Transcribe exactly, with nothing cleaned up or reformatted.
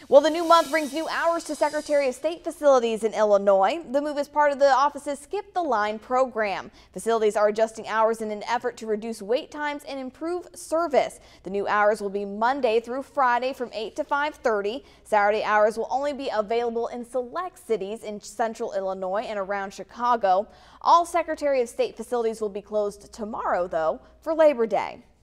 Well, the new month brings new hours to Secretary of State facilities in Illinois. The move is part of the office's Skip the Line program. Facilities are adjusting hours in an effort to reduce wait times and improve service. The new hours will be Monday through Friday from eight to five thirty. Saturday hours will only be available in select cities in central Illinois and around Chicago. All Secretary of State facilities will be closed tomorrow, though, for Labor Day.